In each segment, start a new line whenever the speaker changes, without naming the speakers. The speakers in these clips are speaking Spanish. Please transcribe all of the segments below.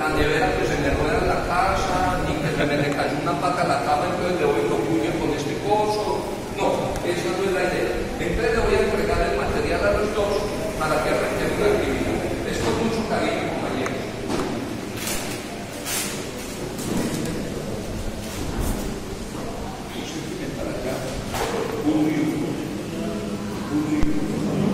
la nevera que se me rueda en la casa, ni que se me recayó una pata a la cama, entonces le voy y lo puño con este coso. No, esa no es la idea. Entonces le voy a entregar el material a los dos para que arranquen la actividad. Esto es mucho cariño, compañeros. Para acá. Uno y uno. Uno y uno.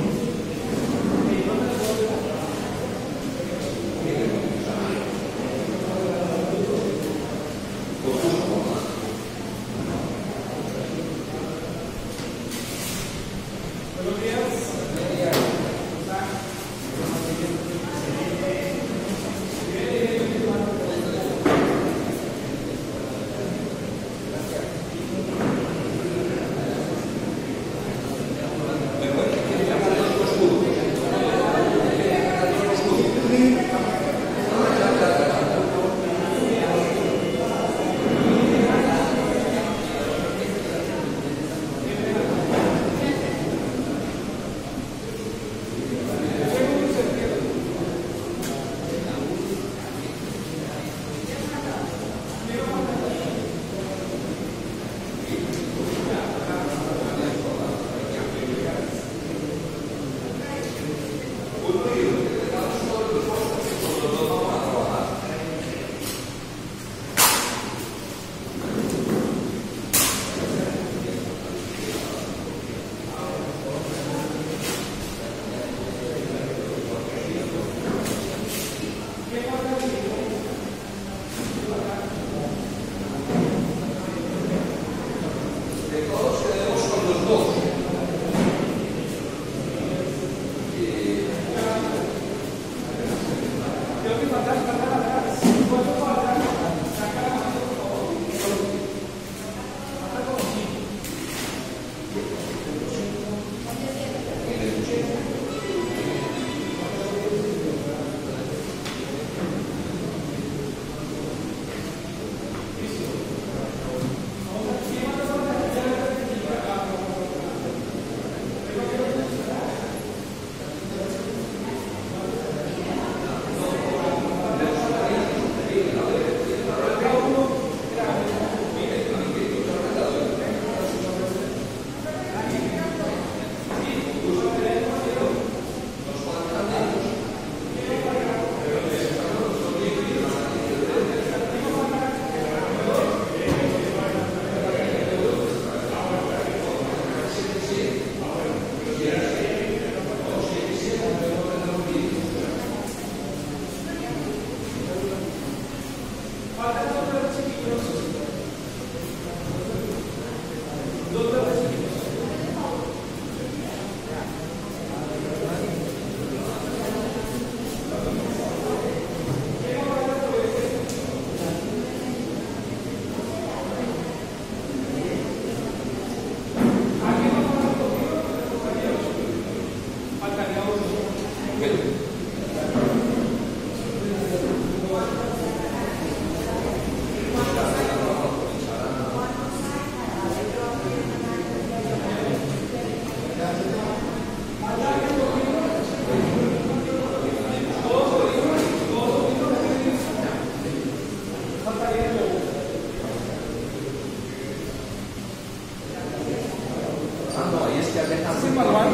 Este manual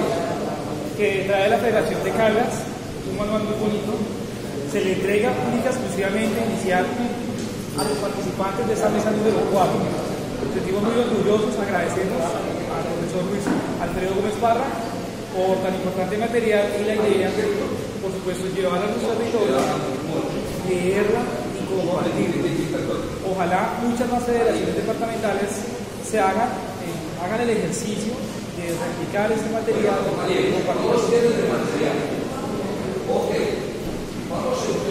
que trae la Federación de Caldas, un manual muy bonito, se le entrega única y exclusivamente inicial a los participantes de esa mesa número 4. Nos sentimos muy orgullosos, agradecemos al profesor Luis Alfredo Gómez Parra por tan importante material y la idea, por supuesto, llevarla a nuestro territorio, leerla y compartirla. Ojalá muchas más federaciones departamentales se hagan el ejercicio de replicar ese material y compartirlo.
Ok, vamos a